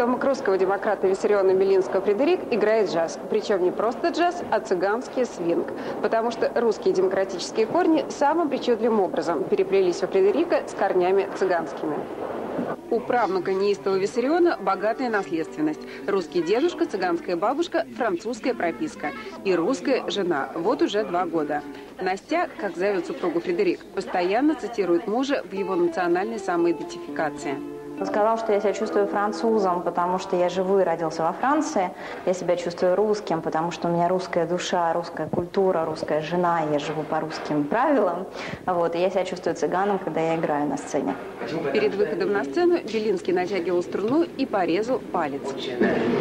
Потомок русского демократа Виссариона Белинского Фредерик играет джаз. Причем не просто джаз, а цыганский свинг. Потому что русские демократические корни самым причудливым образом переплелись у Фредерика с корнями цыганскими. У правнука неистого Виссариона богатая наследственность. Русский дедушка, цыганская бабушка, французская прописка. И русская жена. Вот уже 2 года. Настя, как зовет супругу Фредерик, постоянно цитирует мужа в его национальной самоидентификации. Он сказал, что я себя чувствую французом, потому что я живу и родился во Франции. Я себя чувствую русским, потому что у меня русская душа, русская культура, русская жена, я живу по русским правилам. Вот. И я себя чувствую цыганом, когда я играю на сцене. Перед выходом на сцену Белинский натягивал струну и порезал палец. Очень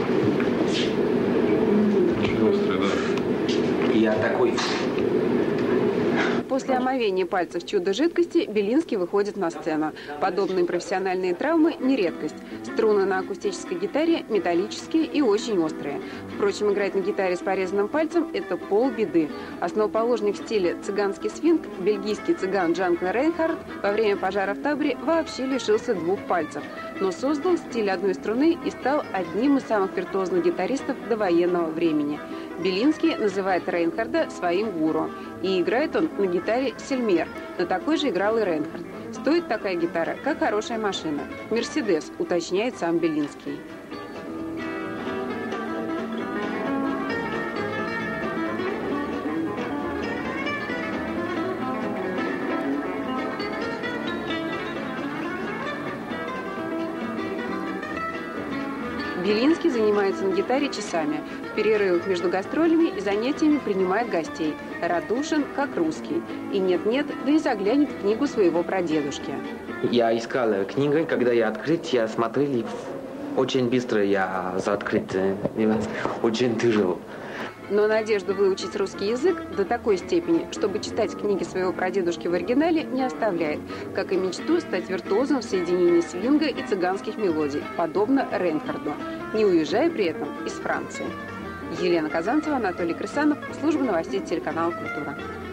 острый, да. Я такой... После омовения пальцев чудо-жидкости Белинский выходит на сцену. Подобные профессиональные травмы – не редкость. Струны на акустической гитаре металлические и очень острые. Впрочем, играть на гитаре с порезанным пальцем – это полбеды. Основоположник в стиле цыганский свинг, бельгийский цыган Джанкен Рейнхард, во время пожара в таборе вообще лишился 2 пальцев. Но создал стиль одной струны и стал одним из самых виртуозных гитаристов довоенного времени. Белинский называет Рейнхарда своим гуру. И играет он на гитаре Сельмер, но такой же играл и Рейнхард. Стоит такая гитара, как хорошая машина. «Мерседес», уточняет сам Белинский. Белинский занимается на гитаре часами. В перерывах между гастролями и занятиями принимает гостей. Радушен, как русский. И нет-нет, да и заглянет в книгу своего прадедушки. Я искал книгу, когда я открыть, я смотрел, очень быстро я закрыт, очень тяжело. Но надежду выучить русский язык до такой степени, чтобы читать книги своего прадедушки в оригинале, не оставляет. Как и мечту стать виртуозом в соединении свинга и цыганских мелодий, подобно Рейнхарду, не уезжая при этом из Франции. Елена Казанцева, Анатолий Крысанов, служба новостей телеканала «Культура».